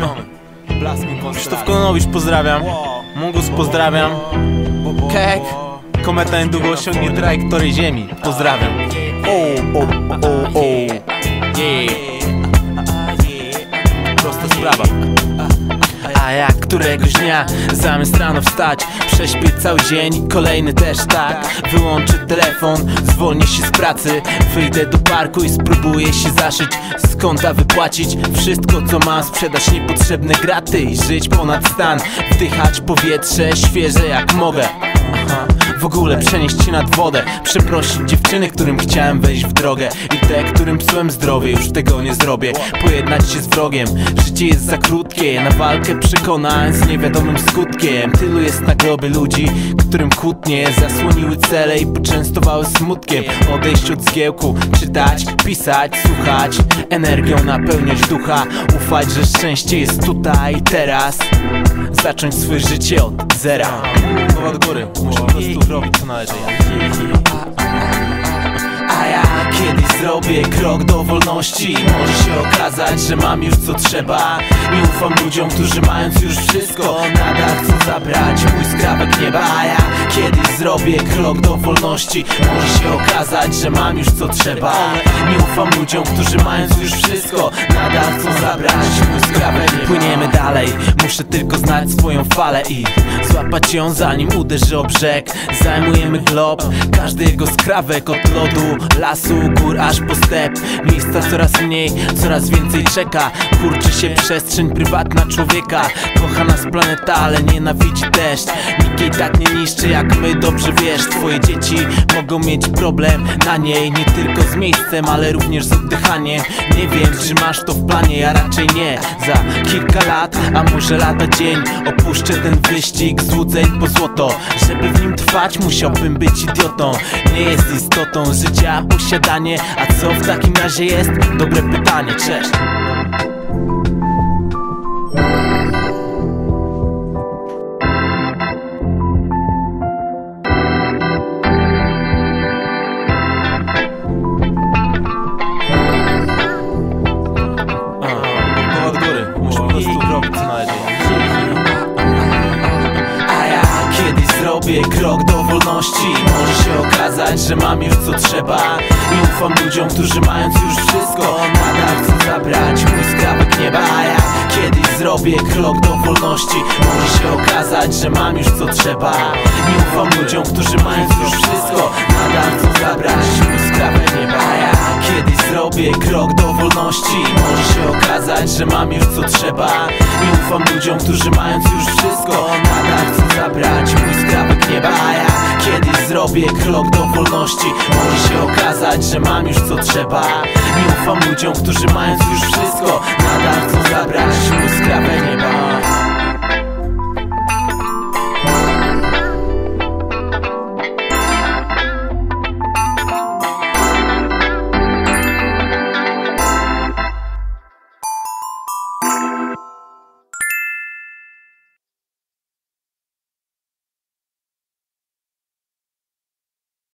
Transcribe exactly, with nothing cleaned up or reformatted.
Krzysztof Kononowicz pozdrawiam, Mungus pozdrawiam, Kek, kometa niedługo osiągnie trajektorię Ziemi, pozdrawiam. O, o, o, o, yeah. Prosta sprawa. A jak któregoś dnia zamiast rano wstać, prześpię cały dzień, kolejny też tak. Wyłączę telefon, zwolnię się z pracy, wyjdę do parku i spróbuję się zaszyć, z konta wypłacić wszystko co mam, sprzedać niepotrzebne graty i żyć ponad stan. Wdychać powietrze świeże jak mogę. Aha. W ogóle przenieść się nad wodę, przeprosić dziewczyny, którym chciałem wejść w drogę, i te, którym psułem zdrowie, już tego nie zrobię. Pojednać się z wrogiem, życie jest za krótkie na walkę przekonań z niewiadomym skutkiem. Tylu jest na globie ludzi, którym kłótnie zasłoniły cele i poczęstowały smutkiem. Odejść od zgiełku, czytać, pisać, słuchać, energią napełniać ducha, ufać, że szczęście jest tutaj i teraz. Zacząć swoje życie od zera. Głowa do góry, muszę po prostu robić co należy. A ja kiedyś zrobię krok do wolności, może się okazać, że mam już co trzeba. Nie ufam ludziom, którzy mając już wszystko nadal chcą zabrać mój skrawek nieba. A ja kiedyś zrobię krok do wolności, może się okazać, że mam już co trzeba. Nie ufam ludziom, którzy mając już wszystko nadal chcą zabrać mój skrawek nieba. Płyniemy dalej, muszę tylko znać swoją falę i złapać ją zanim uderzy o brzeg. Zajmujemy glob, każdy jego skrawek, od lodu, lasu, gór aż po step. Miejsca coraz mniej, coraz więcej czeka. Kurczy się przestrzeń prywatna człowieka. Kocha nas planeta, ale nienawidzi deszcz. Nikt jej tak nie niszczy jak my, dobrze wiesz. Twoje dzieci mogą mieć problem na niej, nie tylko z miejscem, ale również z oddychaniem. Nie wiem, czy masz to w planie, ja raczej nie. Za kilka lat, a może lata dzień, opuszczę ten wyścig złudzeń po złoto. Żeby w nim trwać, musiałbym być idiotą. Nie jest istotą życia posiadanie, a co w takim razie jest? Dobre pytanie, cześć. Głowa do góry, muszę po prostu robić co należy. A ja kiedyś zrobię krok do wolności, może się okazać, że mam już co trzeba. Nie ufam ludziom, którzy mając już wszystko nadal chcą zabrać mój skrawek nieba. A ja kiedyś zrobię krok do wolności, może się okazać, że mam już co trzeba. Nie ufam ludziom, którzy mając już wszystko nadal chcą zabrać mój skrawek nieba. A ja kiedyś zrobię krok do wolności, może się okazać, że mam już co trzeba. Nie ufam ludziom, którzy mając już wszystko nadal chcą zabrać mój skrawek nieba. A ja kiedyś zrobię krok do wolności, może się okazać, że mam już co trzeba. Nie ufam ludziom, którzy mając już wszystko nadal chcą zabrać mój skrawek nieba.